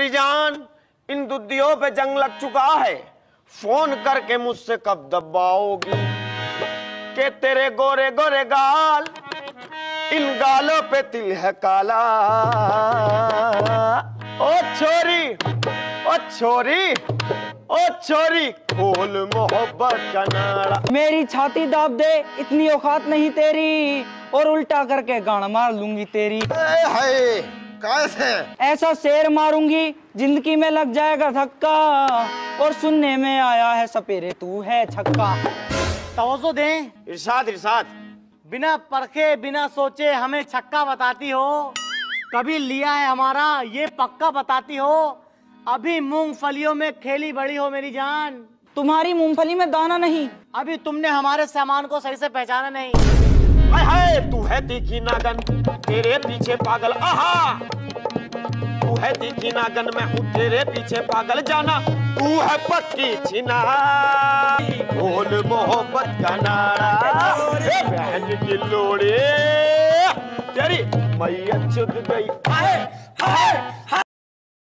मेरी जान, इन दुधियों पे जंग लग चुका है। फोन करके मुझसे कब दबाओगी के तेरे गोरे गोरे गाल, इन गालों पे तिल है काला। ओ छोरी, ओ छोरी, ओ छोरी, खोल मोहब्बत का नाड़ा। मेरी छाती दाब दे, इतनी औकात नहीं तेरी, और उल्टा करके गाड़ मार लूंगी तेरी। हाय कैसे? ऐसा शेर मारूंगी जिंदगी में लग जाएगा धक्का, और सुनने में आया है सपेरे तू है छक्का। तवज्जो दें। इरशाद इरशाद। बिना परखे बिना सोचे हमें छक्का बताती हो, कभी लिया है हमारा ये पक्का बताती हो। अभी मूंगफलियों में खेली बड़ी हो मेरी जान। तुम्हारी मूंगफली में दाना नहीं। अभी तुमने हमारे सामान को सही से पहचाना नहीं। हाय हाय, तू है तीखी नागन, तेरे पीछे पागल। आहा, तू है तीखी नागन, मैं हूँ तेरे पीछे पागल। जाना तू है पक्की छिना, बोल मोहब्बत का नारा। बहन की लोड़ी तेरी मैया चुद गई। हाय हाय हाय।